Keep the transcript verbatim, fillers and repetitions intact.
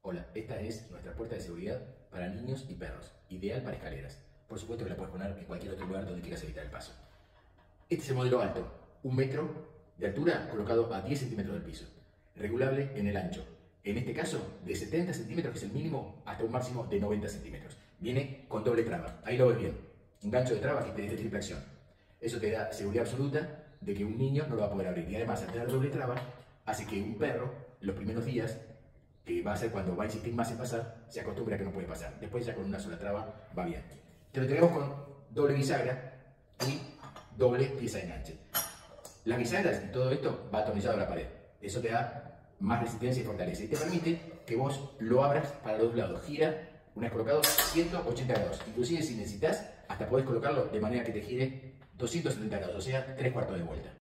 Hola, esta es nuestra puerta de seguridad para niños y perros, ideal para escaleras. Por supuesto que la puedes poner en cualquier otro lugar donde quieras evitar el paso. Este es el modelo alto, un metro de altura colocado a diez centímetros del piso, regulable en el ancho. En este caso, de setenta centímetros, que es el mínimo, hasta un máximo de noventa centímetros. Viene con doble traba, ahí lo ves bien. Un gancho de traba que te de triple acción. Eso te da seguridad absoluta de que un niño no lo va a poder abrir. Y además, al tener doble traba, hace que un perro, los primeros días, que va a ser cuando va a insistir más en pasar, se acostumbre a que no puede pasar. Después ya con una sola traba va bien. Te lo tenemos con doble bisagra y doble pieza de enganche. Las bisagras y todo esto va atornillado a la pared. Eso te da más resistencia y fortaleza. Y te permite que vos lo abras para los dos lados. Gira, una vez colocado, ciento ochenta grados. Inclusive si necesitas, hasta podés colocarlo de manera que te gire doscientos setenta grados, o sea, tres cuartos de vuelta.